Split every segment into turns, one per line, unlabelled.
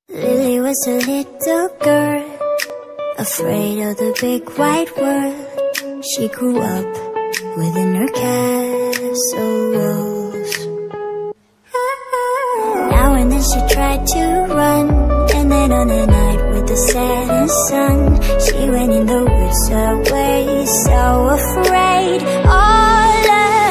Lily was a little girl, afraid of the big wide world. She grew up within her castle walls. Now and then she tried to run, and then on a night with the setting sun, she went in the woods away, so afraid, all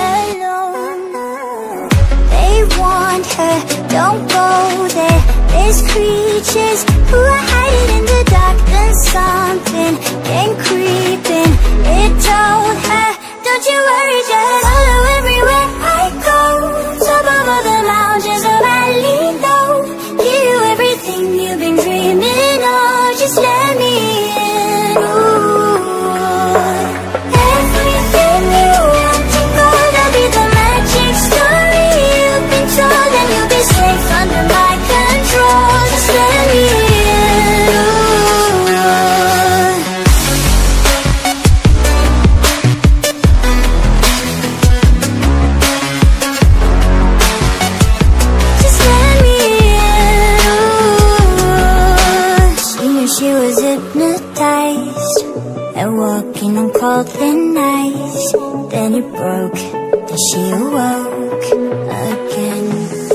alone. They warned her, don't go there, there's creatures who are hiding in the dark. Then something came creeping, it told her, don't you worry, just follow everywhere I go. Top of all the mountains, a valley low, give you everything you've been dreaming of, just let me in. Ooh. Everything you want to go, that'll be the magic story you've been told, and you'll be safe under my control, just let me in. Ooh. Just let me in. She knew she was hypnotized and walking on cold thin ice. Then it broke, then she awoke again.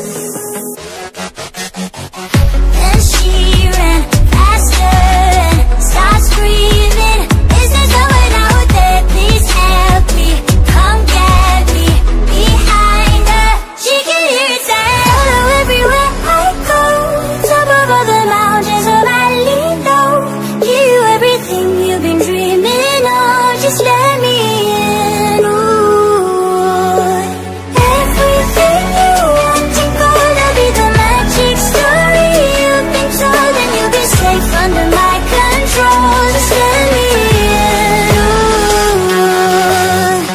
Then she ran faster and started screaming, is there someone out there? Please help me, come get me. Behind her, she can hear it say, follow everywhere I go. Top of all the mountains, a valley low, give you everything you've been dreaming of, just let me in. Ooh. Everything you want to go, that'll be the magic story you've been told, and you'll be safe under my control, just let me in. Ooh.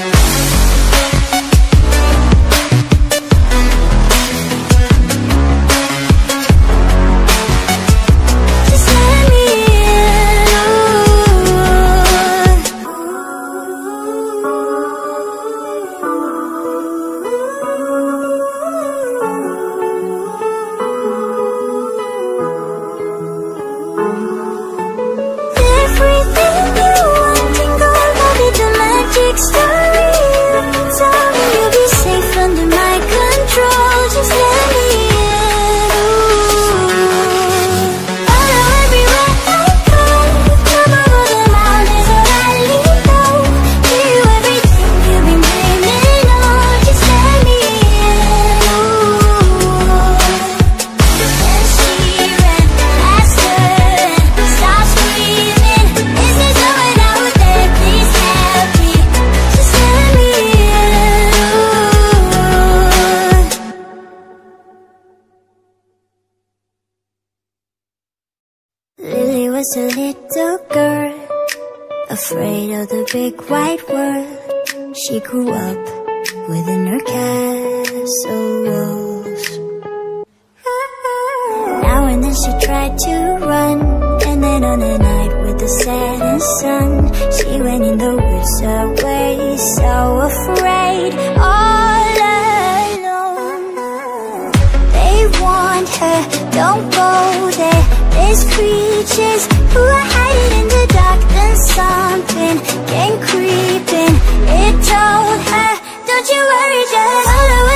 Just let me Everything you want to go, that'll be the magic story you've been told, and you'll be safe under my control, just let me in. Ooh. Follow everywhere I go, come over the mountains, a valley low, give you everything you've been dreaming of, just let me in. Ooh. Then she ran faster and started screaming, is there someone out there? Please help me, just let me in. Lily was a little girl, afraid of the big wide world. She grew up within her castle walls. Now and then she tried to run, and then on a night with the setting sun, she went in the woods away, so afraid, all alone. They warned her, don't go there, there's creatures who are hiding in the dark. Then something came creeping, it told her, don't you worry, just follow